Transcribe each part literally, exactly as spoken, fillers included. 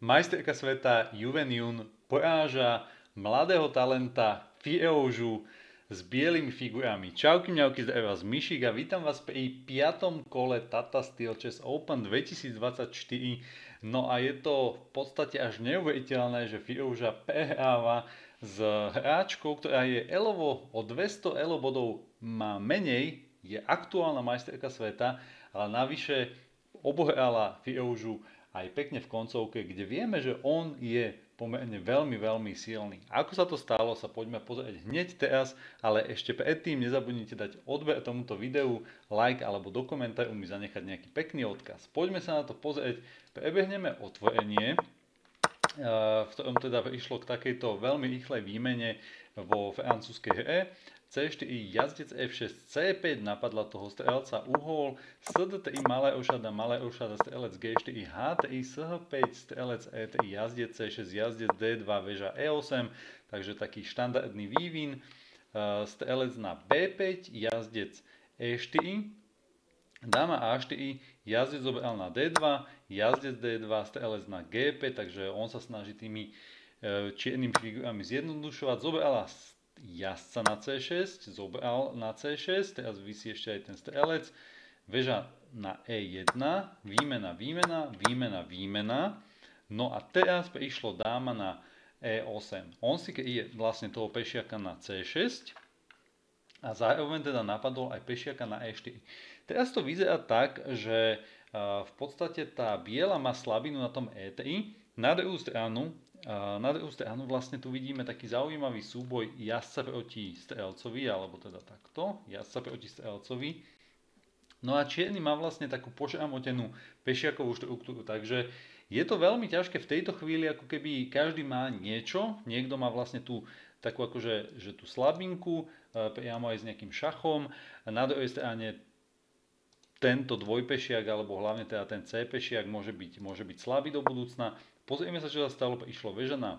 Majsterka sveta Juven Jun poráža mladého talenta Fieužu s bielými figurami. Čauky mňauky, zdraví vás Myšik a vítam vás pri piatom kole Tata Steel Chess Open dvetisícdvadsaťštyri. No a je to v podstate až neuveriteľné, že Fieuža prehráva s hráčkou, ktorá je elovo o dvesto elo bodov má menej, je aktuálna majsterka sveta, ale navyše obohrala Fieužu aj pekne v koncovke, kde vieme, že on je pomerne veľmi, veľmi silný. Ako sa to stalo, sa poďme pozrieť hneď teraz, ale ešte predtým nezabudnite dať odber tomuto videu, like alebo do komentáru mi zanechať nejaký pekný odkaz. Poďme sa na to pozrieť, prebehneme otvorenie, v ktorom teda prišlo k takejto veľmi rýchlej výmene vo francúzskej hre. cé štyri, jazdec ef šesť, cé päť, napadla toho strelca uhol, es dé tri, malé ošada, malé ošada, strelec gé štyri, há tri, es há päť, strelec é tri, jazdec cé šesť, jazdec dé dva, väža é osem, takže taký štandardný vývin, strelec na bé päť, jazdec é štyri, dáma á štyri, jazdec zobral na dé dva, jazdec dé dva, strelec na gé päť, takže on sa snaží tými čiernymi figurami zjednodušovať, zobrala jazdca na cé šesť, zobral na cé šesť, teraz visí ešte aj ten strelec, väža na é jeden, výmena, výmena, výmena, výmena, no a teraz prišlo dáma na é osem. On si kryje vlastne toho pešiaka na cé šesť a zároveň teda napadol aj pešiaka na é štyri. Teraz to vyzerá tak, že v podstate tá biela má slabinu na tom é tri, na druhú stranu Na druhú stranu vlastne tu vidíme taký zaujímavý súboj jazdca proti strelcovi, alebo teda takto, jazdca proti strelcovi. No a čierny má vlastne takú pošramotenú pešiakovú štruktúru, takže je to veľmi ťažké v tejto chvíli, ako keby každý má niečo, niekto má vlastne tú takú akože že tú slabinku, priamo aj s nejakým šachom, na druhej strane tento dvojpešiak, alebo hlavne teda ten cé pešiak môže byť, môže byť slabý do budúcna. Pozrieme sa, čo sa stalo, išlo väža na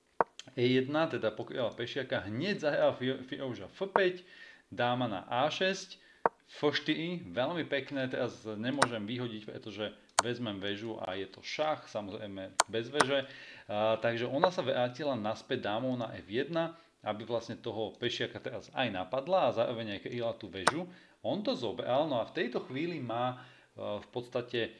é jeden, teda pokryla pešiaka, hneď zahral Fieuža ef päť, dáma na á šesť, ef štyri, veľmi pekné, teraz nemôžem vyhodiť, pretože vezmem väžu a je to šach, samozrejme bez väže, a, takže ona sa vrátila naspäť dámou na ef jeden, aby vlastne toho pešiaka teraz aj napadla a zároveň aj kryla tú väžu. On to zobral, no a v tejto chvíli má v podstate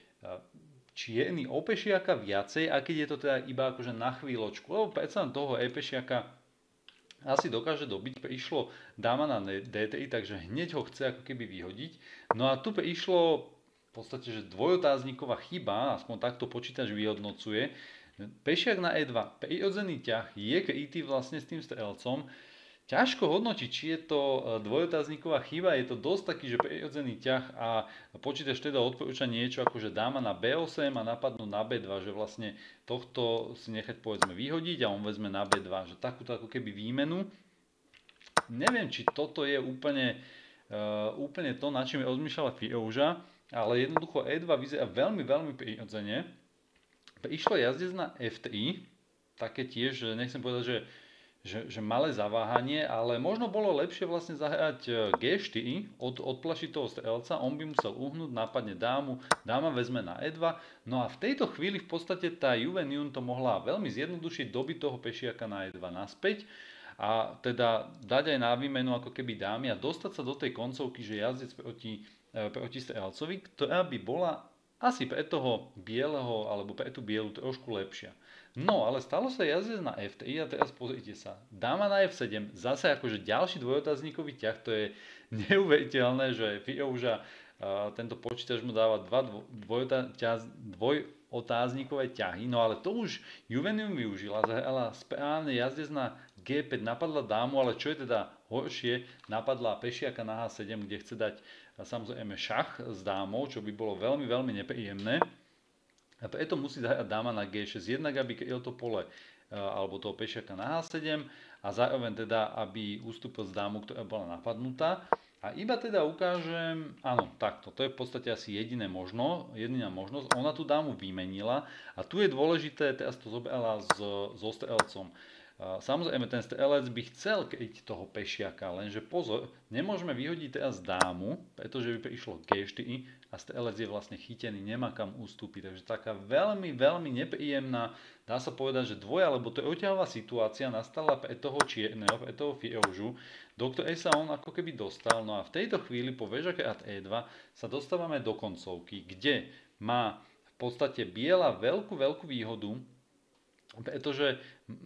čierny o pešiaka viacej, a keď je to teda iba akože na chvíľočku, lebo predsa toho e pešiaka asi dokáže dobiť, prišlo dáma na dé tri, takže hneď ho chce ako keby vyhodiť. No a tu prišlo v podstate, že dvojotázniková chyba, aspoň takto počítač vyhodnocuje. Pešiak na é dva, prirodzený ťah, je krytý vlastne s tým strelcom. Ťažko hodnotiť, či je to dvojotázniková chyba, je to dosť taký, že prirodzený ťah a počítač teda odporúča niečo ako, že dáma na bé osem a napadnú na bé dva, že vlastne tohto si nechať povedzme vyhodiť a on vezme na bé dva, že takúto ako keby výmenu. Neviem, či toto je úplne, uh, úplne to, na čím je rozmýšľala Fieuža, ale jednoducho é dva vyzerá veľmi, veľmi prirodzene. Prišlo jazdec na ef tri, také tiež, nechcem povedať, že Že, že malé zaváhanie, ale možno bolo lepšie vlastne zahrať gé štyri, od, odplašiť toho strelca, on by musel uhnúť, napadne dámu, dáma vezme na é dva, no a v tejto chvíli v podstate tá Juven Jun to mohla veľmi zjednodušiť, dobiť toho pešiaka na é dva naspäť a teda dať aj na výmenu ako keby dámy a dostať sa do tej koncovky, že jazdec proti, proti strelcovi, ktorá by bola asi pre toho bieleho alebo pre tú bielu trošku lepšia. No, ale stalo sa jazdec na ef tri a teraz pozrite sa. Dáma na ef sedem, zase akože ďalší dvojotáznikový ťah, to je neuveriteľné, že Fieuža, tento počítač mu dáva dva dvojotáznikové ťahy, no ale to už Juven Jun využila, zahrala správne jazdec na gé päť, napadla dámu, ale čo je teda horšie, napadla pešiaka na há sedem, kde chce dať samozrejme šach s dámou, čo by bolo veľmi, veľmi nepríjemné. A preto musí zahrať dáma na gé šesť, jednak aby kryl to pole alebo toho pešiaka na há sedem a zároveň teda, aby ustúpil z dámu, ktorá bola napadnutá. A iba teda ukážem, áno, takto, to je v podstate asi jediné možno, jediná možnosť. Ona tú dámu vymenila a tu je dôležité, teraz to zobrala so, so strelcom. Samozrejme, ten strelec by chcel kryť toho pešiaka, lenže pozor, nemôžeme vyhodiť teraz dámu, pretože by prišlo gé štyri a strelec je vlastne chytený, nemá kam ustúpiť. Takže taká veľmi, veľmi nepríjemná, dá sa povedať, že dvoja alebo trojťahová situácia nastala pre toho čierneho, pre toho Firožu, do ktorej sa on ako keby dostal. No a v tejto chvíli po veža krát é dva sa dostávame do koncovky, kde má v podstate biela veľkú, veľkú výhodu, pretože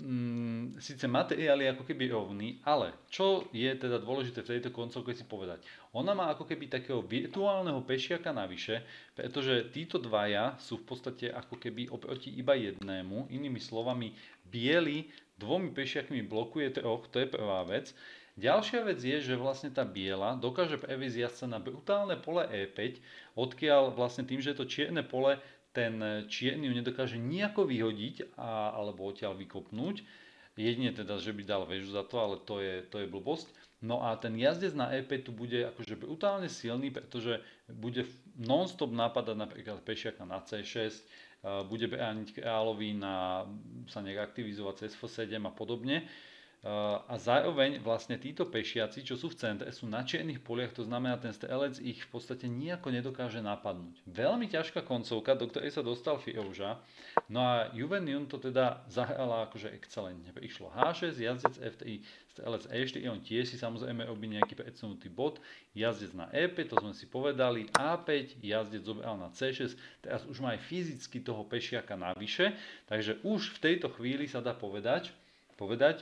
mm, síce materiál je ako keby rovný, ale čo je teda dôležité v tejto koncovke si povedať? Ona má ako keby takého virtuálneho pešiaka navyše, pretože títo dvaja sú v podstate ako keby oproti iba jednému, inými slovami biely dvomi pešiakmi blokuje troch, to je prvá vec. Ďalšia vec je, že vlastne tá biela dokáže previesť jazdca na brutálne pole é päť, odkiaľ vlastne tým, že je to čierne pole, ten čierny ju nedokáže nejako vyhodiť a, alebo odtiaľ vykopnúť. Jedine teda, že by dal väžu za to, ale to je, to je blbosť. No a ten jazdec na é päť tu bude akože brutálne silný, pretože bude non-stop napadať napríklad pešiaka na cé šesť, bude brániť kráľovi na sa nejak aktivizovať cez ef sedem a podobne. A zároveň vlastne títo pešiaci, čo sú v centre, sú na čiernych poliach, to znamená, ten strelec ich v podstate nejako nedokáže napadnúť. Veľmi ťažká koncovka, do ktorej sa dostal Firoža. No a Juven Jun to teda zahrala akože excelentne. Prišlo há šesť, jazdec ef tri, strelec é štyri, on tiež si samozrejme robí nejaký predsunutý bod, jazdec na é päť, to sme si povedali, á päť, jazdec zobral na cé šesť, teraz už má aj fyzicky toho pešiaka navyše, takže už v tejto chvíli sa dá povedať, povedať,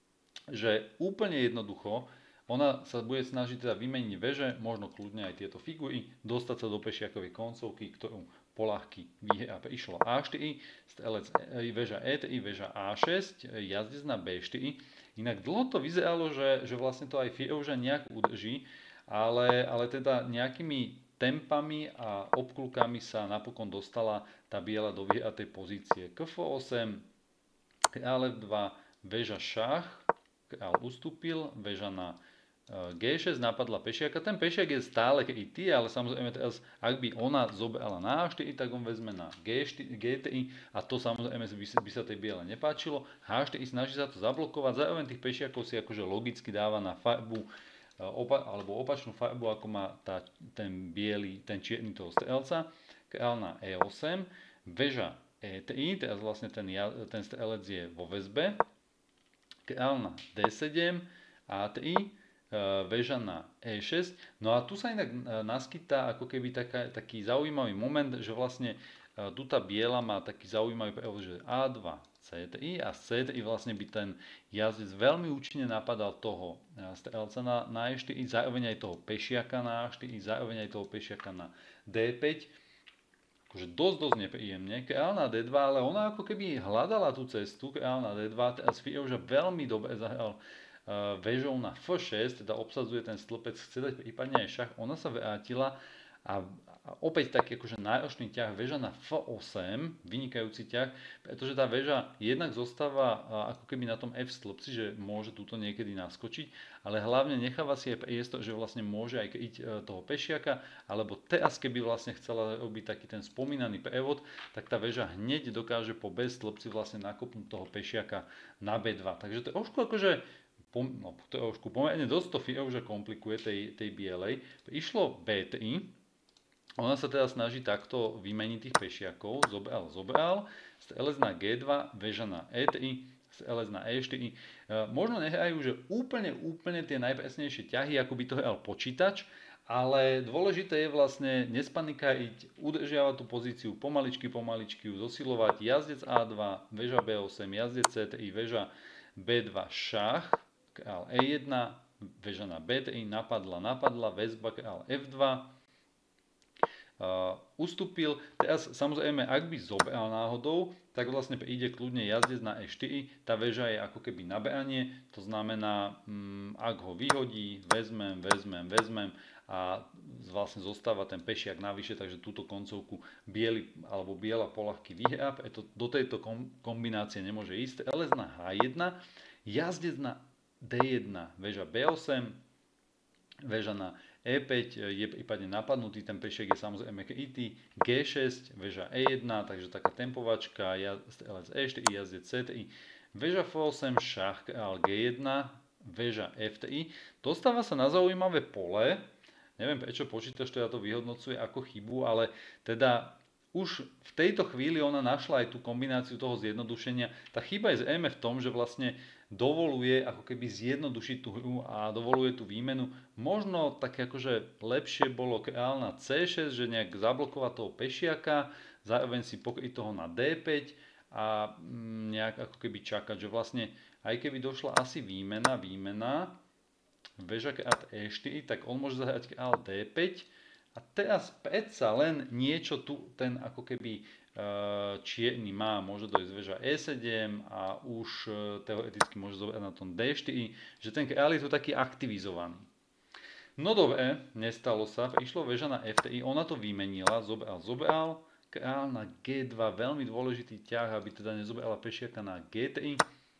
že úplne jednoducho ona sa bude snažiť teda vymeniť veže, možno kľudne aj tieto figury, dostať sa do pešiakovej koncovky, ktorú poľahky vyhrá. Prišlo á štyri, strelec väža é tri, väža á šesť, jazdec na bé štyri. Inak dlho to vyzeralo, že, že vlastne to aj Firoža nejak udrží, ale, ale teda nejakými tempami a obklukami sa napokon dostala tá biela do vyhratej pozície. ká ef osem, kráľ ef dva, väža šach, král ustúpil, väža na gé šesť napadla pešiaka. Ten pešiak je stále krytý, ale samozrejme teraz, ak by ona zobrala na á štyri, tak on vezme na gé štyri, gé tri a to samozrejme by, by sa tej biele nepáčilo. há štyri snaží sa to zablokovať, zároveň tých pešiakov si akože logicky dáva na farbu opa, alebo opačnú farbu, ako má tá, ten biely, ten čierny toho strelca. Král na é osem, väža é tri, teraz vlastne ten, ten strelec je vo väzbe. Král na dé sedem, á tri, väža na é šesť. No a tu sa inak naskytá ako keby taká, taký zaujímavý moment, že vlastne tu tá biela má taký zaujímavý prevod, že á dva, cé tri a cé tri vlastne by ten jazdec veľmi účinne napadal toho strelca na, na é štyri, zároveň aj toho pešiaka na á štyri, zároveň aj toho pešiaka na dé päť. Akože dosť, dosť nepríjemne. Král na dé dva, ale ona ako keby hľadala tú cestu, král na dé dva, teraz Firoža veľmi dobre zahral uh, väžou na ef šesť, teda obsadzuje ten stĺpec, chce dať prípadne aj šach, ona sa vrátila a, a opäť taký akože náročný ťah, väža na ef osem, vynikajúci ťah, pretože tá väža jednak zostáva uh, ako keby na tom F stĺpci, že môže túto niekedy naskočiť, ale hlavne necháva si aj priestor, že vlastne môže aj kryť uh, toho pešiaka, alebo teraz keby vlastne chcela robiť taký ten spomínaný prevod, tak tá väža hneď dokáže po B stĺpci vlastne nakopnúť toho pešiaka na bé dva. Takže to trošku akože no, trošku pomerne dosť to Firoža komplikuje tej, tej bielej. Išlo bé tri, ona sa teda snaží takto vymeniť tých pešiakov, zobral, zobral, strelec na gé dva, väža na é tri, strelec na é štyri. E, možno nehrajú, že úplne, úplne tie najpresnejšie ťahy, ako by to hral počítač, ale dôležité je vlastne nespanikariť, udržiavať tú pozíciu pomaličky, pomaličky ju zosilovať. Jazdec á dva, väža bé osem, jazdec cé tri, väža bé dva, šach, král é jeden, väža na bé tri, napadla, napadla, väzba, král ef dva, Uh, ustúpil. Teraz samozrejme, ak by zobral náhodou, tak vlastne príde kľudne jazdec na é štyri, tá väža je ako keby na branie, to znamená, um, ak ho vyhodí, vezmem, vezmem, vezmem a vlastne zostáva ten pešiak navyše, takže túto koncovku biely alebo biela poľahky vyhrá, preto do tejto kombinácie nemôže ísť. Strelec na há jeden, jazdec na dé jeden, väža bé osem, väža na é päť je prípadne napadnutý, ten pešiak je samozrejme krytý, gé šesť, väža é jeden, takže taká tempovačka, strelec é štyri, jazdec cé tri, väža ef osem, šach, kráľ gé jedna, väža ef té í. Dostáva sa na zaujímavé pole. Neviem, prečo počítač teda to vyhodnocuje ako chybu, ale teda už v tejto chvíli ona našla aj tú kombináciu toho zjednodušenia. Tá chyba je zrejme v tom, že vlastne dovoluje ako keby zjednodušiť tú hru a dovoluje tú výmenu. Možno tak akože lepšie bolo kráľ na cé šesť, že nejak zablokovať toho pešiaka, zároveň si pokryť toho na dé päť a nejak ako keby čakať, že vlastne aj keby došla asi výmena, výmena, väža kráľ é štyri, tak on môže zahrať kráľ dé päť a teraz predsa len niečo tu ten ako keby čierny má, môže dojsť väža é sedem a už teoreticky môže zobrať na tom dé štyri, že ten kráľ je tu taký aktivizovaný. No dobre, nestalo sa, išlo väža na ef té í, ona to vymenila, zobral, zobral, kráľ na gé dva, veľmi dôležitý ťah, aby teda nezobrala pešiaka na gé tri,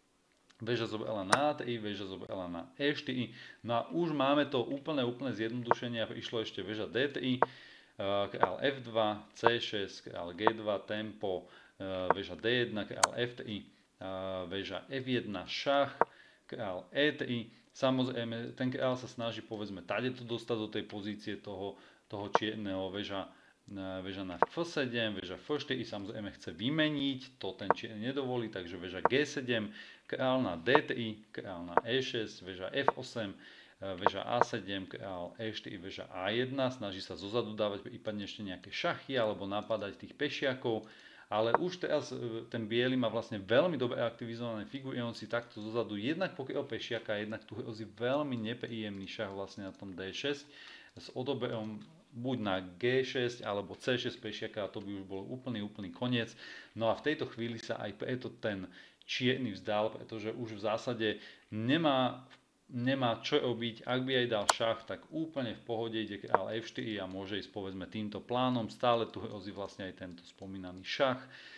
väža zobrala na á té í, väža zobrala na é štyri, no a už máme to úplne, úplne zjednodušenie, išlo ešte väža dé tri, kráľ ef dva, cé šesť, kráľ gé dva, tempo, väža dé jedna, kráľ ef tri, väža ef jedna, šach, kráľ é tri. Samozrejme, ten kráľ sa snaží povedzme tady to dostať do tej pozície toho, toho čierneho, väža, väža na ef sedem, väža ef štyri, samozrejme chce vymeniť, to ten čierny nedovolí, takže väža gé sedem, kráľ na dé tri, kráľ na é šesť, väža ef osem, väža á sedem, kráľ é štyri, väža á jedna, snaží sa zozadu dávať prípadne ešte nejaké šachy alebo napadať tých pešiakov, ale už teraz ten biely má vlastne veľmi dobre aktivizované figúry, on si takto zozadu jednak pokryl pešiaka, jednak tu hrozí veľmi nepríjemný šach vlastne na tom dé šesť s odoberom buď na gé šesť alebo cé šesť pešiaka a to by už bol úplný, úplný koniec. No a v tejto chvíli sa aj preto ten čierny vzdal, pretože už v zásade nemá nemá čo robiť, ak by aj dal šach, tak úplne v pohode ide kráľ ef štyri a môže ísť povedzme týmto plánom, stále tu hrozí vlastne aj tento spomínaný šach.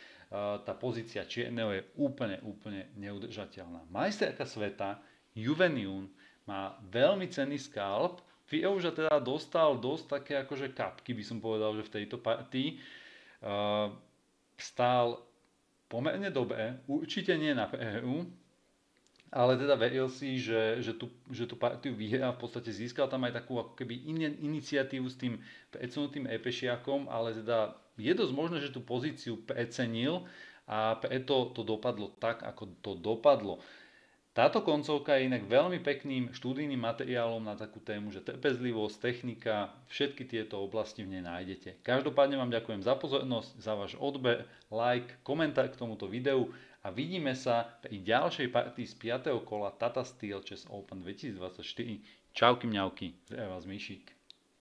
Tá pozícia čierneho je úplne, úplne neudržateľná. Majsterka sveta, Juven Jun, má veľmi cenný skalp, Firouža teda dostal dosť také akože kapky, by som povedal, že v tejto partii. Stál pomerne dobre, určite nie na prehru, ale teda veril si, že, že, tú, že tú partiu vyhrá, v podstate získal tam aj takú ako keby in, iniciatívu s tým predsunutým e-pešiakom, ale teda je dosť možné, že tú pozíciu precenil a preto to dopadlo tak, ako to dopadlo. Táto koncovka je inak veľmi pekným štúdijným materiálom na takú tému, že trpezlivosť, technika, všetky tieto oblasti v nej nájdete. Každopádne vám ďakujem za pozornosť, za váš odber, like, komentár k tomuto videu a vidíme sa pri ďalšej partii z piateho kola Tata Steel Chess Open dvetisícdvadsaťštyri. Čauky mňauky, zdravím vás Mišík.